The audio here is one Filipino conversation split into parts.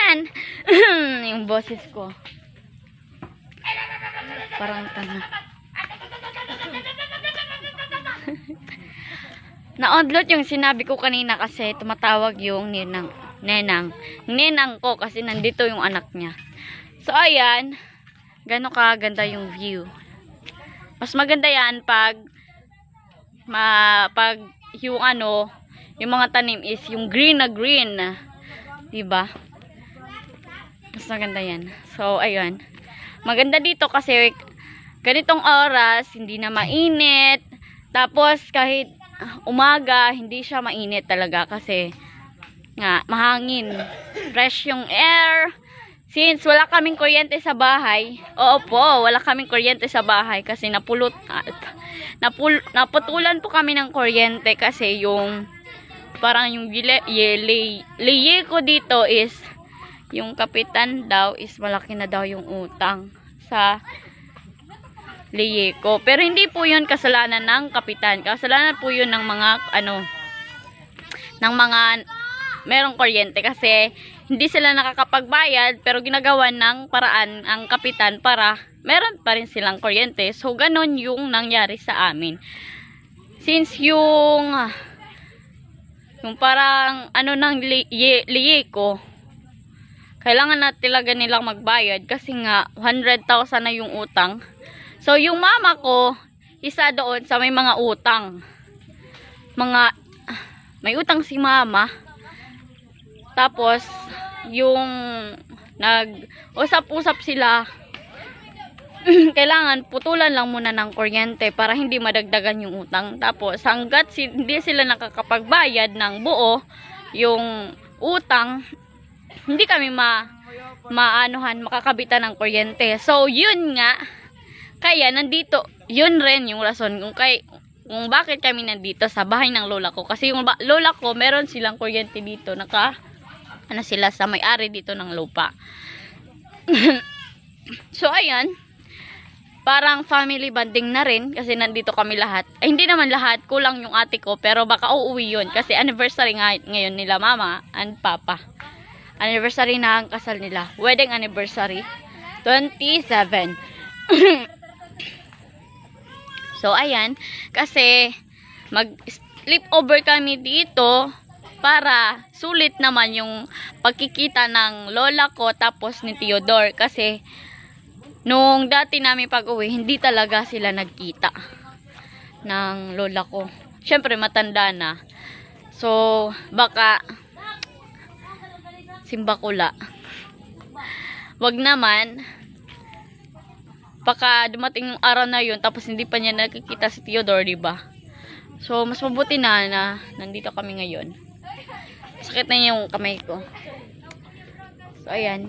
yan. Yung boses ko. Parang tanga. Na-onlot yung sinabi ko kanina kasi tumatawag yung nenang ko kasi nandito yung anak niya. So ayan, gano'n kaganda yung view. Mas maganda yan pag yung yung mga tanim is yung green na green, 'di ba? Mas maganda yan. So ayun. Maganda dito kasi ganitong oras hindi na mainit. Tapos kahit umaga, hindi siya mainit talaga kasi nga mahangin. Fresh yung air. Since wala kaming kuryente sa bahay. Oo po, wala kaming kuryente sa bahay kasi naputulan po kami ng kuryente kasi yung parang yung liye ko dito is yung kapitan daw is malaki na daw yung utang sa liye ko. Pero hindi po yun kasalanan ng kapitan. Kasalanan po yun ng mga merong kuryente kasi hindi sila nakakapagbayad pero ginagawa ng paraan ang kapitan para meron pa rin silang kuryente. So ganon yung nangyari sa amin. Since yung parang ng liye ko, kailangan na talaga nilang magbayad kasi nga 100,000 na yung utang. So yung mama ko, isa doon sa may mga utang. May utang si mama. Tapos yung nag-usap-usap sila, kailangan putulan lang muna ng kuryente para hindi madagdagan yung utang. Tapos hanggat hindi sila nakakapagbayad ng buo yung utang, hindi kami makakabitan ng kuryente. So yun nga, kaya nandito, yun rin yung rason kung bakit kami nandito sa bahay ng lola ko. Kasi yung lola ko, meron silang kuryente dito, sila sa may-ari dito ng lupa. So ayan, parang family bonding na rin kasi nandito kami lahat. Ay, hindi naman lahat, kulang yung ate ko, pero baka uuwi yun kasi anniversary ngayon nila mama and papa. Anniversary na ang kasal nila, wedding anniversary 27. So ayan, kasi mag-sleep over kami dito para sulit naman yung pagkikita ng lola ko tapos ni Theodore. Kasi nung dati namin pag-uwi, hindi talaga sila nagkita ng lola ko. Syempre matanda na. So baka simbakula. Wag naman. Baka dumating yung araw na yun tapos hindi pa niya nakikita si Theodore, diba? So mas mabuti na nandito kami ngayon. Sakit na yung kamay ko. So ayan.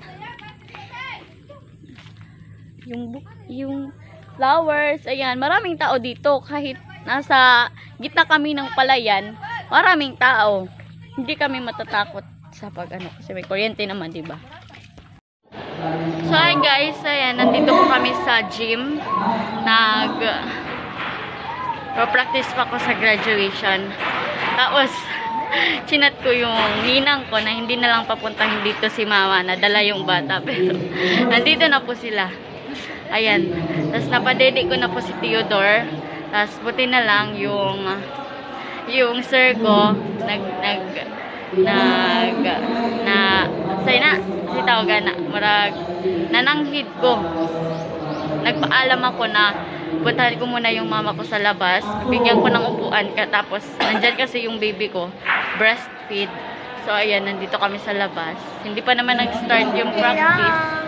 Yung flowers, ayan, maraming tao dito. Kahit nasa gitna kami ng palayan, maraming tao. Hindi kami matatakot sa kasi may kuryente naman, diba? So hi guys, ayan, nandito po kami sa gym. Practice pa ko sa graduation. Tapos chinat ko yung ninang ko na hindi na lang papuntahin dito si mama, nadala yung bata, pero nandito na po sila. Ayan, tapos napadede ko na po si Theodore. Tapos buti na lang yung sir ko si tawagan na marag nananghid ko. Nagpaalam ako na puntahan ko muna yung mama ko sa labas, bigyan ko ng upuan tapos nandyan kasi yung baby ko, breastfeed. So ayan, nandito kami sa labas. Hindi pa naman nag-start yung practice.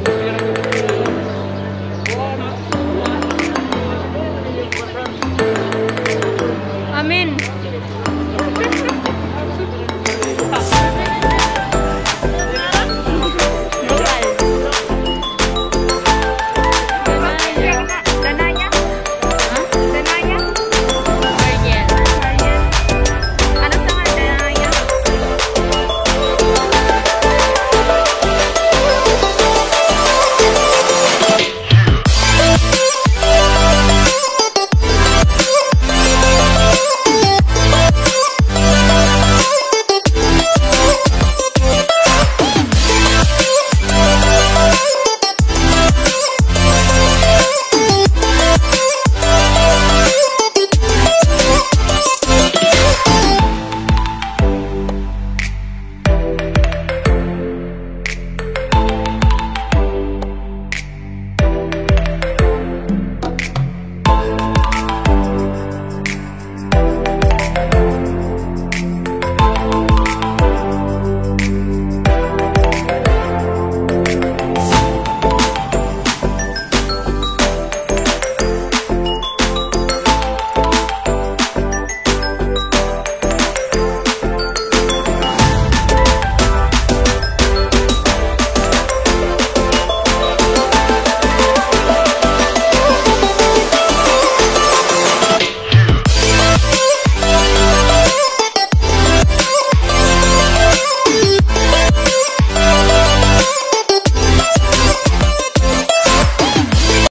Pero